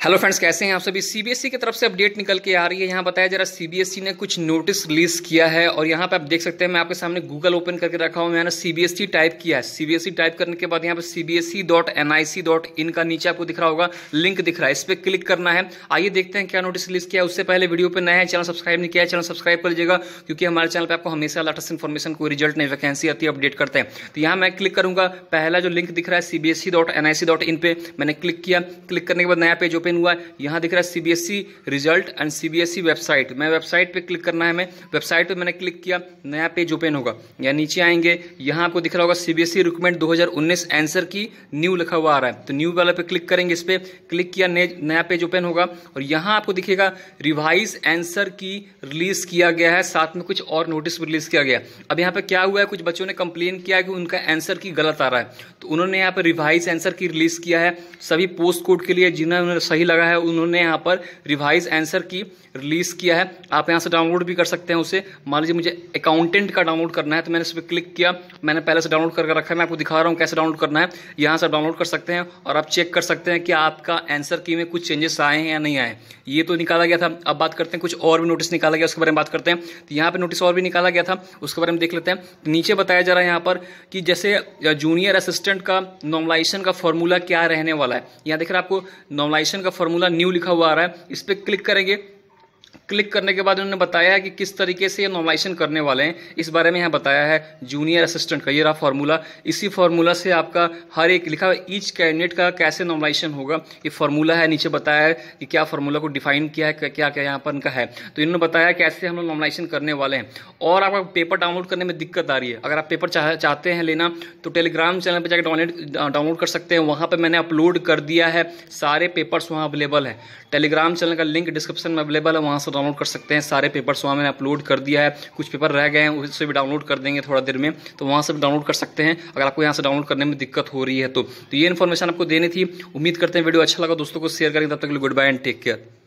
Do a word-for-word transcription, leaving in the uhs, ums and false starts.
Hello friends, कैसे हैं आप सभी। सीबीएसई की तरफ से अपडेट निकल के आ रही है। यहाँ बताया जरा सीबीएसई ने कुछ नोटिस रिलीज किया है और यहाँ पे आप देख सकते हैं, मैं आपके सामने गूगल ओपन करके रखा हूँ। मैंने सीबीएसई टाइप किया है। सीबीएसई टाइप करने के बाद यहाँ पे CBSE dot N I C dot in का नीचे आपको दिख रहा होगा, लिंक दिख रहा है, इस पर क्लिक करना है। आइए देखते हैं क्या नोटिस रिलीज किया है। उससे पहले वीडियो पर नया है, चैनल सब्सक्राइब नहीं किया है, चैनल सब्सक्राइब कर लीजिएगा, क्योंकि हमारे चैनल पर आपको हमेशा लेटेस्ट इन्फॉर्मेशन, कोई रिजल्ट नई वैकेंसी आती है, अपडेट करते हैं। तो यहाँ मैं क्लिक करूंगा, पहला जो लिंक दिख रहा है CBSE dot N I C dot in पे मैंने क्लिक किया। क्लिक करने के बाद नया पेज ओपन हुआ। यहाँ दिख रहा है CBSE result and CBSE website. मैं वेबसाइट पे क्लिक करना है, मैं वेबसाइट पे मैंने क्लिक किया, नया पेज ओपन होगा। या नीचे आएंगे, यहाँ आपको दिख रहा होगा सीबीएसई रिक्रूटमेंट दो हज़ार उन्नीस आंसर की न्यू लिखा हुआ आ रहा है। तो न्यू वाले पे क्लिक करेंगे, इस पे क्लिक किया, नया पेज ओपन होगा और यहाँ आपको दिखेगा रिवाइज आंसर की रिलीज किया गया है, साथ में कुछ और नोटिस रिलीज किया गया। अब यहाँ पे क्या हुआ है, कुछ बच्चों ने कंप्लेन किया कि उनका आंसर की गलत आ रहा है, तो उन्होंने यहाँ पे रिवाइज आंसर की रिलीज किया है। सभी पोस्ट कोड के लिए जिन्हें सही लगा है उन्होंने यहाँ पर रिवाइज आंसर की रिलीज किया है। आप यहां से डाउनलोड भी कर सकते हैं उसे। मान लीजिए मुझे अकाउंटेंट का डाउनलोड करना है, तो मैंने इस पर क्लिक किया। मैंने पहले से डाउनलोड करके रखा है, मैं आपको दिखा रहा हूं कैसे डाउनलोड करना है। यहां से डाउनलोड कर सकते हैं और आप चेक कर सकते हैं कि आपका आंसर की में कुछ चेंजेस आए हैं या नहीं आए। ये तो निकाला गया था। अब बात करते हैं कुछ और भी नोटिस निकाला गया, उसके बारे में बात करते हैं। तो यहाँ पे नोटिस और भी निकाला गया था, उसके बारे में देख लेते हैं। नीचे बताया जा रहा है यहाँ पर कि जैसे जूनियर असिस्टेंट का नॉर्मलाइजेशन का फॉर्मूला क्या रहने वाला है। यहाँ देख रहे हैं आपको नॉर्मलाइजेशन का फॉर्मूला न्यू लिखा हुआ आ रहा है, इस पर क्लिक करेंगे। क्लिक करने के बाद उन्होंने बताया है कि किस तरीके से ये नॉर्मलाइजेशन करने वाले हैं, इस बारे में यहाँ बताया है। जूनियर असिस्टेंट का ये रहा फार्मूला, इसी फार्मूला से आपका हर एक लिखा हुआ ईच कैंडिडेट का कैसे नॉर्मलाइजेशन होगा, ये फार्मूला है। नीचे बताया है कि क्या फार्मूला को डिफाइन किया है, क्या क्या यहाँ पर इनका है। तो इन्होंने बताया कैसे हम लोग नॉर्मलाइजेशन करने वाले हैं। और आपका पेपर डाउनलोड करने में दिक्कत आ रही है, अगर आप पेपर चाह, चाहते हैं लेना, तो टेलीग्राम चैनल पर जाकर डाउनलोड डाउनलोड कर सकते हैं। वहाँ पर मैंने अपलोड कर दिया है, सारे पेपर्स वहाँ अवेलेबल है। टेलीग्राम चैनल का लिंक डिस्क्रिप्शन में अवेलेबल है, वहाँ से डाउनलोड कर सकते हैं। सारे पेपर्स वहाँ मैंने अपलोड कर दिया है। कुछ पेपर रह गए हैं, उससे भी डाउनलोड कर देंगे थोड़ा देर में, तो वहाँ से भी डाउनलोड कर सकते हैं अगर आपको यहाँ से डाउनलोड करने में दिक्कत हो रही है तो। तो ये इन्फॉर्मेशन आपको देनी थी। उम्मीद करते हैं वीडियो अच्छा लगा, दोस्तों को शेयर करें। तब तक के लिए good bye and take care.